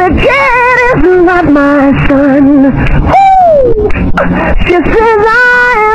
the kid is not my son. Woo! She says I